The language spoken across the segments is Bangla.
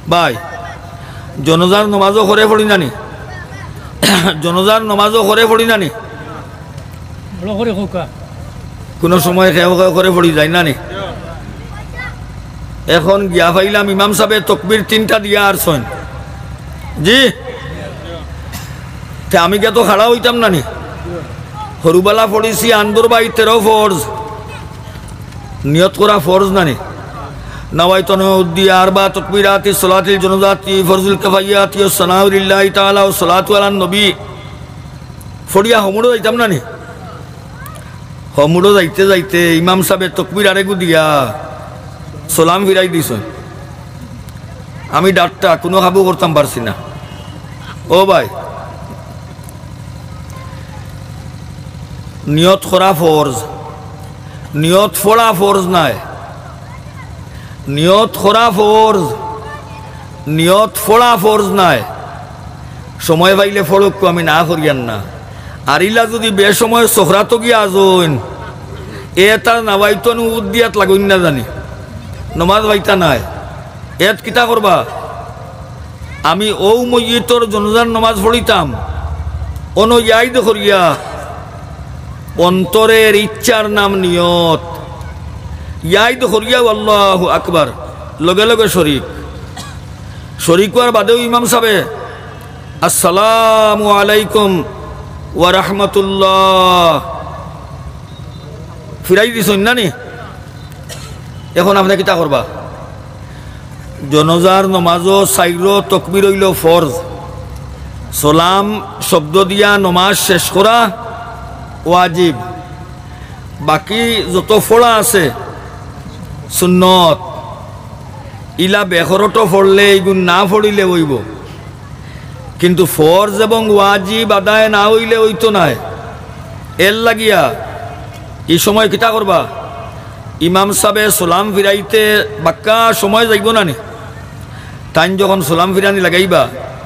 ভাই জনজার নমাজও করে পড়ি নানি জনজার নমাজও করে পড়ি নানি কোনো সময় করে পড়ি যায় নানি এখন গিয়া পাইলাম ইমাম সাহেব তকবির 3টা দিয়া আর শোন জি আমি কে তো খাড়া হইতাম নানি হরুবালা পড়িছি আন্দর বাই 13 ফরজ নিয়ত করা ফরজ নানি নওয়াইতু উদ্দিয়া আরবা তাকবীরাতি সালাতিল জানাজাতি ফরজুল কিফায়াতি ওয়া সানাউ লিল্লাহি তাআলা ওয়া সালাতু আলান নবী ফড়িয়া হমুড়ো যাইতাম নানি হমুড়ো যাইতে যাইতে ইমাম সাহেব তাকবীর আরেগু দিয়া সালাম ফিরাই দিছ আমি ডাক্তার কোনো খাবো করতাম পারছি না ও ভাই নিয়ত করা ফরজ নিয়ত পড়া ফরজ নাই নিয়ত করা ফরজ নিয়ত পড়া ফরজ নাই সময় পাইলে ফড়ক আমি না করিয়ান না আর ইলা যদি বেসময় সোহরাত গিয়া আজইন তার নাবাইতো উদ্দিয়াত লাগুন না জানি নমাজ বাইতা নাই এত কিতা করবা আমি ও মইয়িতর জনজার নমাজ পড়িতাম অনো ইয়াইদ করিয়া অন্তরের ইচ্ছার নাম নিয়ত ইয়াইদ করিয়া আল্লাহু আকবার লগে লগে শরীক হওয়ার বাদেও ইমাম সাহেব আসসালামু আলাইকুম ওয়া রাহমাতুল্লাহ ফিরাই দিছেন নানি এখন আপনি কিতা করবা জনজার নমাজও সাইর তকবির হইল ফরজ সালাম শব্দ দিয়া নমাজ শেষ করা ওয়াজিব বাকি যত ফড়া আছে সুন্নত ইলা বেখরটো ফড়লে এইগুণ না ফড়িলে হইব কিন্তু ফরজ এবং ওয়াজিব আদায় না হইলে হইতো নাই এর লাগিয়া এই সময় কিতা করবা ইমাম সাহেব সালাম ফিরাইতে বাক্কা সময় যাইব না নি তাই যখন সালাম ফিরানি লাগাইবা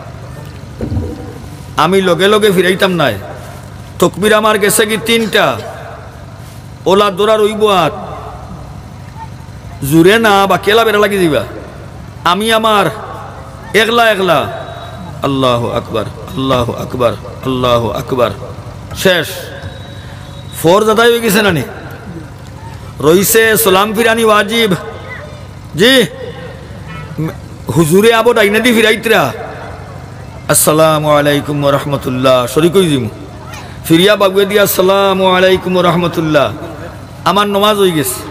আমি লগে লগে ফিরাইতাম নাই তকবির আমার গেছে কি 3টা ওলা দৌড়া রইব আর জুড়ে না বা কেলা বেড়া লাগি দিবা আমি আমার একলা একলা আল্লাহু আকবার আল্লাহু আকবার আল্লাহু আকবার শেষ ফরজ আদায় হয়ে গেছে নানি রইছে সালাম ফিরানি ওয়াজিব জি হুজুরে আবো ডাইনা দি ফিরাইতরা আসসালামু আলাইকুম ওয়া রাহমাতুল্লাহ শরীক হই দিমু ফিরিয়া বাগুয়ে দিয়া আসসালামু আলাইকুম ওয়া রাহমাতুল্লাহ আমার নামাজ হয়ে গেছে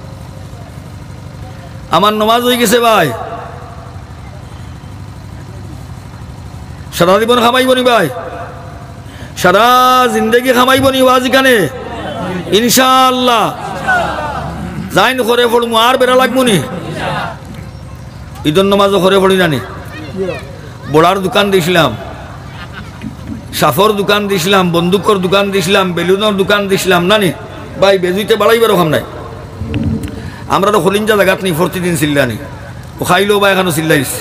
আমার নামাজ হয়ে গেছে ভাই সারা জীবন খামাইবনি ভাই সারা জিন্দগি খামাইবনি ওয়াজ কানে ইনশাআল্লাহ যাইন করে পড়মু আর বেড়া লাগবো নি ঈদের নামাজও করে পড়ি নানি বড়ার দোকান দিছিলাম সাফর দোকান দিছিলাম বন্দুকর দোকান দিছিলাম বেলুনের দোকান দিছিলাম নানি ভাই বেজুইতে বাড়াইবার ওখান নাই আমরা তো খলিঞ্জা জায়গাত নেই প্রতিদিন চিল্লানি ও খাইলেও বা এখানে চিল্লাইস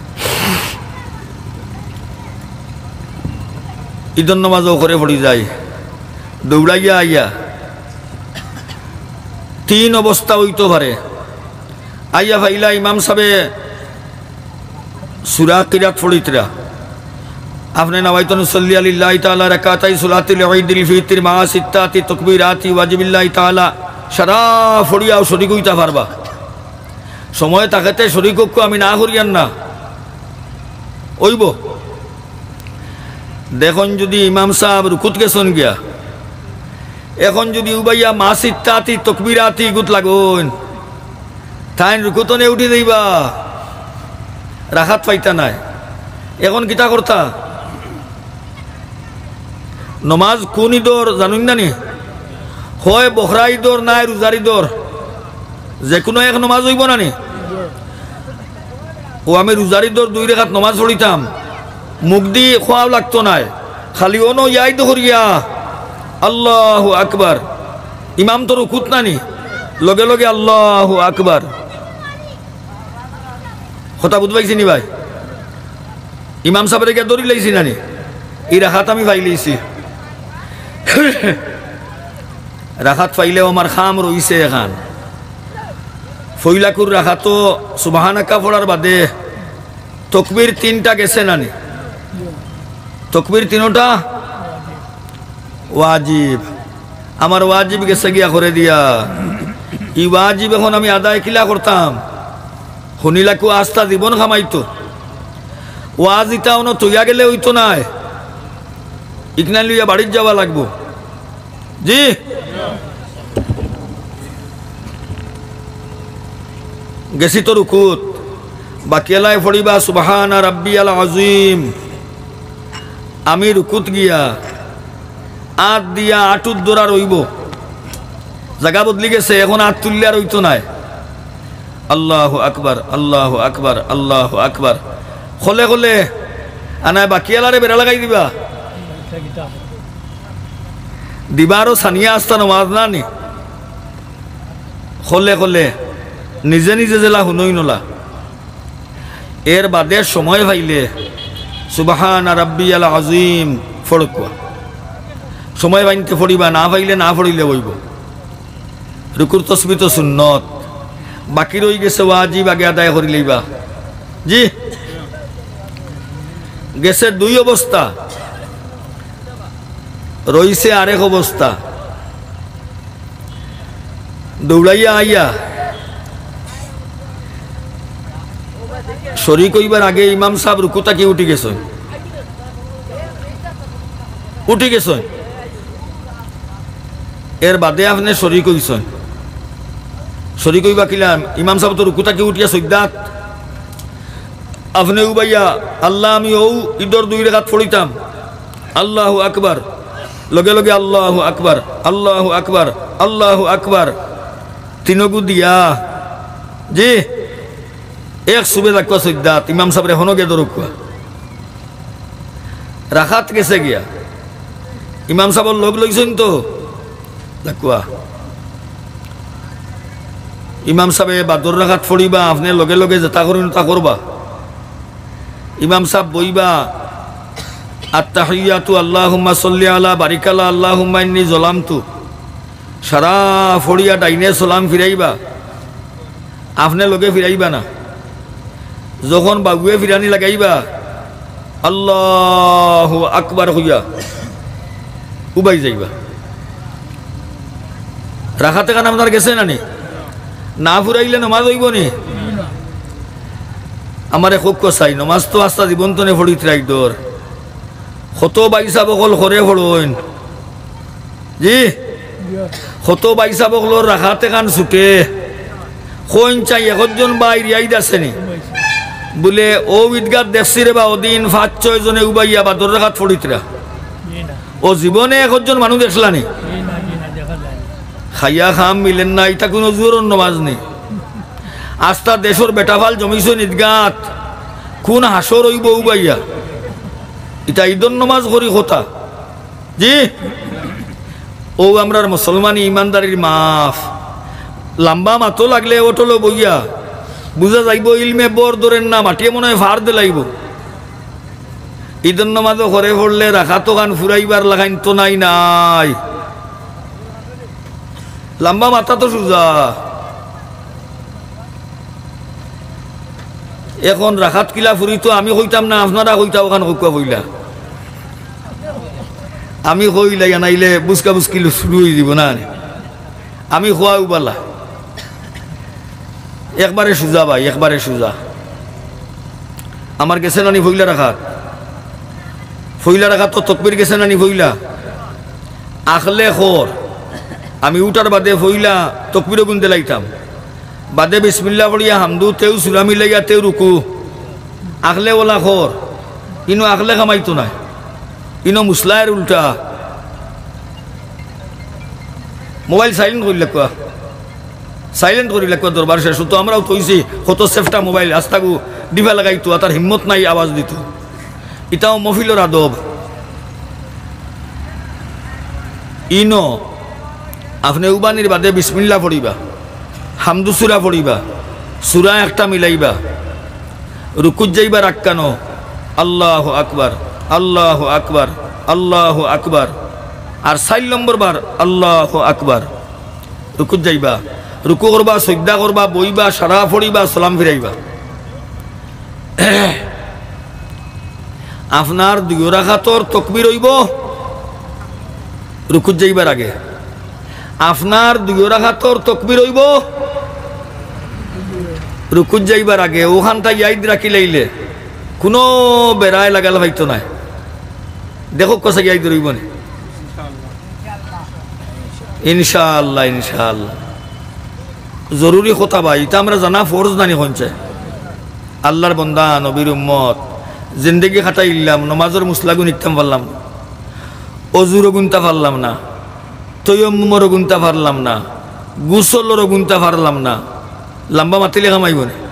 ঈদের নামাজও করে পড়ি যায় দৌড়াইয়া আইয়া 3 অবস্থা হইতে পারে আইয়া ভাইলা ইমাম সাহেব সূরা কিরাত পড়িতরা আপনি নওয়াইতু সাল্লি আলিল্লাহি তাআলা রাকাতাই সালাতিল ঈদিল ফিতর মা সিত্তাতি তাকবীরাতি ওয়াজিবিল্লাহি তাআলা সারা ফড়িয়াও শরীক হইতা পারবা সময় তাকাতে শরীক হক আমি না করিয়ান না হইব দেখুন যদি ইমাম সাহেব রুকুত গেছেন গিয়া এখন যদি উবাইয়া মা সিত্তাতি তাকবীরাতি গুত লাগুন তাই রুকুতনে উঠি যাইবা রাখাত পাইতা নাই এখন কিতা করতা নমাজ কোন ঈদর জানুন না নি হয় বখরা ঈদর নাই রোজার ঈদর যে কোনো এক নমাজ হইব না নি ও আমি রোজার ঈদর 2 রাকাত নমাজ পড়িতাম মুখ দি খোয়াও লাগতো নাই খালি অনো ইয়াইদ করিয়া আল্লাহু আকবার ইমাম তো রুকুত নানি লগে লগে আল্লাহু আকবার কথা বুঝবাইছি নি ভাই ইমাম সাহেবের গিয়ে দৌড়ি লাইছি নানি এই রাখাত আমি পাই লাইছি রাখাত পাইলেও আমার খাম রইছে এখান ফইলাকুর রাখাতো সুবহানাকা পড়ার বাদে তকবীর তিনটা গেছে নানি? তকবীর তিনটা ওয়াজিব। আমার ওয়াজিব গেছে গিয়া করে দিয়া। ই ওয়াজিব এখন আমি আদায় কিলা করতাম? শুনিলাকু আস্থা জীবন খামাইতো। ওয়াজ ইটা অন তৈয়া গেলে হইতো নাই, ইকনা লইয়া বাড়ির যাওয়া লাগবো। জি গেছি তো রুকুত, বাকি এলাই ফড়িবা সুবহানা রাব্বিয়াল আযীম। আমি রুকুত গিয়া আট দিয়া আটুর দৌড়া রইব, জায়গা বদলি গেছে, এখন আট তুললে আর হইতো নাই। আল্লাহু আকবার, আল্লাহু আকবার, আল্লাহু আকবার খলে খলে আনায় বাকি এলারে বেড়া লাগাই দিবা দিবারও সানিয়া আস্তা নমাজ না নি খলে খলে নিজে নিজে জেলা শুনই নলা। এর বাদে সময় পাইলে সুবহানা রাব্বিয়াল আযীম ফড়কুয়া, সময় বাইনতে ফড়িবা, না পাইলে না ফড়িলে বইব। রুকুর তসবিহ তো সুন্নত, বাকি রই গেছে ওয়াজিব, আগে আদায় করি লইবা। জি গেছে দুই অবস্থা, রইছে আরেক অবস্থা। দৌড়াইয়া আইয়া শরীক হইবার আগে ইমাম সাহেব রুকুতা কি উঠি গেছেন, উঠি গেছেন। এর বাদে আপনি শরীক হইছেন, শরীক হইবা কিলাম ইমাম সাহেব তো রুকুতা কি উঠিয়া সৈদাত আপনি উবাইয়া আল্লাহ আমি ও ঈদর 2 রাকাত পড়িতাম, আল্লাহু আকবার, লগে লগে আল্লাহু আকবার, আল্লাহু আকবার, আল্লাহু আকবার তিনগু দিয়া। জি এক সুবে রাখবা সৈদাত, ইমাম সাহেব এখনো গে দরকুয়া রাখাত গেছে গিয়া, ইমাম সাহেবের লোক লইছেন তো দেখুয়া। ইমাম সাহেব বাদর রাখাত ফড়িবা, আপনি লগে লগে যেটা করেন তা করবা। ইমাম সাহেব বইবা আত্তাহিয়াতু আল্লাহুম্মা সাল্লি আলা বারিকালা আল্লাহুম্মা ইন্নী যালামতু, সারা ফড়িয়া ডাইনে সালাম ফিরাইবা, আপনি লগে ফিরাইবা না। যখন বাবুয়ে ফিরানি লাগাইবা আল্লাহু আকবার হইয়া উবাই যাইবা। রাখাতে কান আপনার গেছে নানি? না ফুরাইলে নমাজ হইব নি? আমার খুব কষাই নমাজ তো আস্তা জীবন তো নে ফড়িত রাইদর কত বাইসা বকল করে ফড়ইন। জি কত বাইসা বকলর রাখাতে কান ছুটে কইন চাই একজন বা ইরিয়াইদ আসেনি বলে ও ঈদগাত দেখছি রে বা ওদিন 5-6 জনে উবাইয়া বা 10 রাকাত ফড়িতরা ও জীবনে একজন মানুষ দেখলানি। খাইয়া খাম মিলেন না, এটা কোনো জোরন নমাজ নেই। আস্তা দেশর বেটাফাল জমিছ ঈদগাত কোন হাসর হইব উবাইয়া, এটা ঈদর নমাজ করি কথা। জি ও আমরার মুসলমানি ইমানদারির মাফ। লম্বা মাতো লাগলে ওটলো বইয়া বুঝা যাইব ইলমে বর ধরেন না, মাটিয়ে মনে হয় ফার দে লাগব। ঈদর নমাজও ঘরে পড়লে রাখা তো গান ফুরাইবার লাগাইন তো নাই নাই, লম্বা মাথা তো সুজা। এখন রাখাত কিলা ফুরি তো আমি কইতাম না, আপনারা কইতা ওখান কইকা কইলা, আমি কইলাই নাইলে বুসকা বুসকি শুরু হয়ে যাব না। আমি খোয়া উবালা একবারে সুজা ভাই, একবারে সুজা। আমার গেছে নানি ফইলা রাখাত, ফইলা রাখাত তো তকবির গেছে নানি ফইলা আখলে খর। আমি উঠার বাদে ফইলা তকবিরও গুনতে লাইতাম, বাদে বিসমিল্লাহ পড়িয়া হামদু তেও সুরা মিলাইয়া তেও রুকু আখলে ওলা খর। ইনো আখলে কামাইতো না, ইনো মুসলায়ের উল্টা। মোবাইল সাইলেন্ট করি লাগা, সাইলেন্ট করি লাগা দরবার শেষ তো আমরাও তৈছি কত সেফটা মোবাইল আস্তাগু ডিবা লাগাইতো, তার হিম্মত নাই আওয়াজ দিত। ইটাও মফিলর আদব। ইনো আপনি উবানির বাদে বিসমিল্লাহ পড়িবা, হামদু সুরা পড়িবা, সুরা একটা মিলাইবা, রুকুত যাইবা রাক্কানো আল্লাহু আকবার, আল্লাহু আকবার, আল্লাহু আকবার, আর 4 নম্বর বার আল্লাহু আকবার। রুকুত যাইবা, রুকু করবা, সজদা করবা, বইবা, সারা পড়িবা, সালাম ফিরাইবা। আপনার 2 রাকাতর তাকবীর হইব রুকুত যাইবার আগে, আপনার 2 রাকাতর তাকবীর হইব রুকুত যাইবার আগে। ওখানটা ইয়াদ রাখি লাইলে কোনো বেড়ায় লাগাল হয়তো নাই। দেখো কষা ইয়াদ রইব না ইনশাআল্লাহ ইনশাআল্লাহ। জরুরি কথা ভাই, এটা আমরা জানা ফরজ নানি হচ্ছে। আল্লাহর বন্দা নবীর উম্মত জিন্দগি খাটাইলাম, নমাজের মুসলাগু নিকতাম পারলাম না, অজুরও গুনতে পারলাম না, তৈয়ম্মুমরও গুনতে পারলাম না, গুসলরও গুনতে পারলাম না, লম্বা মাতিলে কামাইব না।